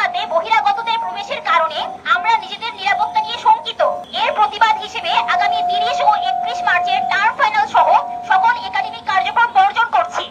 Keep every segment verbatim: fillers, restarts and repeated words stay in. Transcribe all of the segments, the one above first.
মধ্যরাতে বহিরাগতদের প্রবেশের কারণে আমরা নিজেদের নিরাপত্তা নিয়ে শঙ্কিত। এর প্রতিবাদ হিসেবে আগামী তিরিশ ও একত্রিশ মার্চের টার্ম ফাইনাল সহ সকল একাডেমিক কার্যক্রম বর্জন করছি।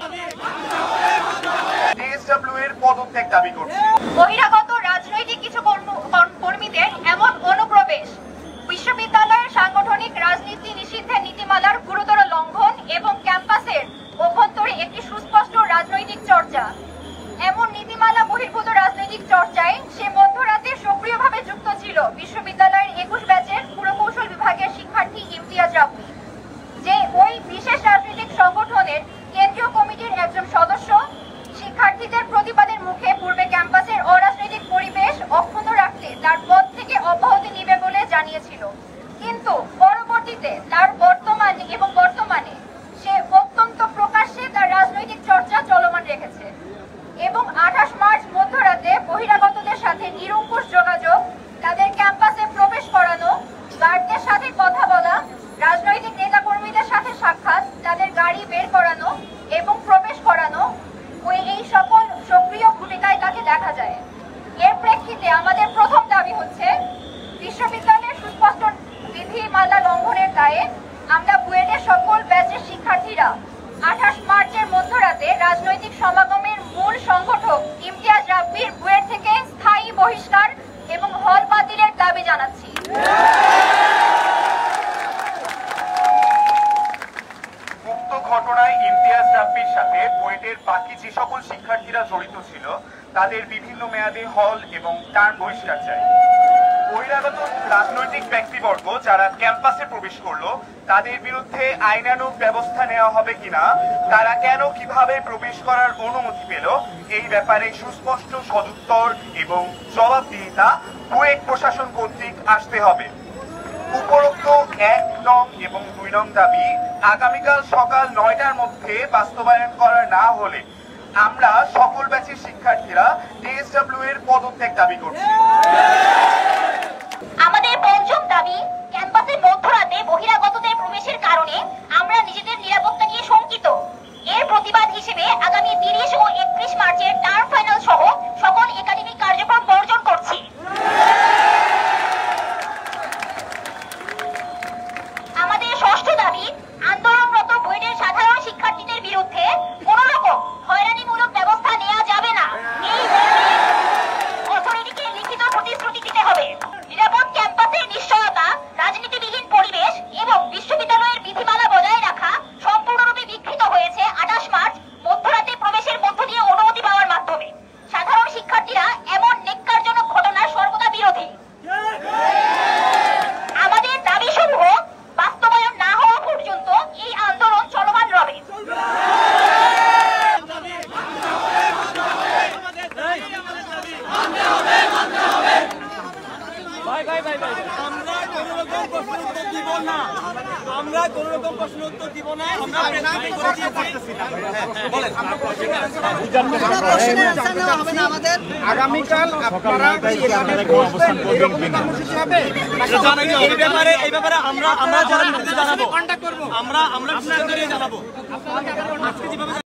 টিএসডব্লিউ এর পদত্যাগ দাবি করছি। বহিরাগত রাজনৈতিক কিছু কর্মীদের এমন অনুপ্রবেশ বিশ্ববিদ্যালয়ের সাংগঠনিক রাজনীতি নিষিদ্ধের নীতিমালার গুরুতর লঙ্ঘন এবং ক্যাম্পাসের অভ্যন্তরে একটি সুস্পষ্ট রাজনৈতিক চর্চা। এমন নীতিমালা বহির্ভূত রাজনৈতিক চর্চায় সে মধ্যরাতে সক্রিয়ভাবে যুক্ত ছিল বিশ্ববিদ্যালয়ের একুশ ব্যাচের পুরকৌশল বিভাগের শিক্ষার্থী ইমতিয়াজ রাব্বি, যে ওই বিশেষ রাজনৈতিক সংগঠনের কেন্দ্রীয় কমিটির একজন সদস্য। শিক্ষার্থীদের প্রতিবাদের মুখে পূর্বে ক্যাম্পাসের অরাজনৈতিক পরিবেশ অক্ষুণ্ণ রাখতে তার পদ থেকে অব্যাহতি নিবে বলে জানিয়েছিল, কিন্তু পরবর্তীতে তার বর্তমানে এবং বর্তমানে সে অত্যন্ত প্রকাশ্যে তার রাজনৈতিক চর্চা চলমান রেখেছে এবং আঠাশ মার্চ মধ্যরাতে বহিরাগতদের সাথে নিরঙ্কুশ যোগাযোগ, তাদের ক্যাম্পাসে প্রবেশ করানো, গার্ডদের সাথে কথা বলা, রাজনৈতিক নেতাকর্মীদের সাথে সাক্ষাৎ, তাদের গাড়ি বের করানো এবং প্রবেশ করানো, ওই এই সকল সক্রিয় ভূমিকায় তাকে দেখা যায়। এর প্রেক্ষিতে আমাদের প্রথম দাবি হচ্ছে বিশ্ববিদ্যালয়ের সুস্পষ্ট বিধিমালা লঙ্ঘনের দায়ে আমরা বুয়েটের সকল ব্যাচের শিক্ষার্থীরা আঠাশ মার্চের মধ্যরাতে রাজনৈতিক সমাগমের মূল সংগঠক ইমতিয়াজ রাব্বির বুয়েট থেকে স্থায়ী বহিষ্কার এবং হল বাতিলের দাবি জানাচ্ছি। উক্ত ঘটনায় ইমতিয়াজ রাব্বির সাথে বুয়েটের বাকি যে সকল শিক্ষার্থীরা জড়িত ছিল তাদের বিভিন্ন মেয়াদে হল এবং টার্ম বহিষ্কার চাই। বহিরাগত রাজনৈতিক ব্যক্তিবর্গ যারা ক্যাম্পাসে প্রবেশ করলো তাদের বিরুদ্ধে আইনানুগ ব্যবস্থা নেওয়া হবে কিনা, তারা কেন কিভাবে প্রবেশ করার অনুমতি পেল, এই ব্যাপারে সুস্পষ্ট সদুত্তর এবং জবাবদিহিতা বুয়েট প্রশাসন কর্তৃক আসতে হবে। উপরোক্ত এক নং এবং দুই নং দাবি আগামীকাল সকাল নয়টার মধ্যে বাস্তবায়ন করা না হলে আমরা সকল ব্যাচের শিক্ষার্থীরা টিএসডব্লিউ এর পদত্যাগ দাবি করছি। আমাদের পঞ্চম দাবি, ক্যাম্পাসের মধ্যরাতে বহিরাগতদের প্রবেশের কারণে আমরা নিজেদের নিরাপত্তা নিয়ে শঙ্কিত। এর প্রতিবাদ হিসেবে আগামী তিরিশ ও একত্রিশ মার্চের টার্ম ফাইনাল সহ সকল একাডেমিক কার্যক্রম বর্জন করছি। আমাদের ষষ্ঠ দাবি, আন্দোলনরত বুয়েটের সাধারণ শিক্ষার্থীদের বিরুদ্ধে কোন রকম হয়রানিমূলক ব্যবস্থা নেওয়া যাবে না। এই অথরিটিকে লিখিত প্রতিশ্রুতি দিতে হবে। নিরাপদ ক্যাম্পাসের নিশ্চয়তা, রাজনীতিবিহীন পরিবেশ এবং বিশ্ববিদ্যালয়ের বিধিমালা বজায় রাখা সম্পূর্ণরূপে বিকৃত হয়েছে আঠাশ মার্চ মধ্যরাতে প্রবেশের মধ্য দিয়ে অনুমতি পাওয়ার মাধ্যমে। সাধারণ শিক্ষার্থীরা এমন নেক্কারজনক ঘটনার সর্বদা বিরোধী। আমাদের দাবিসমূহ বাস্তবায়ন না হওয়া পর্যন্ত এই আন্দোলন চলমান রবে। আমরা কোন রকম প্রশ্ন উত্তর দিব না আমরা কোন রকম প্রশ্ন উত্তর দিব না আমরা আগামীকাল আপনারা অবস্থান করবেন কিনা এই ব্যাপারে এই ব্যাপারে আমরা আমরা জানাবো আমরা আমরা জানাবো।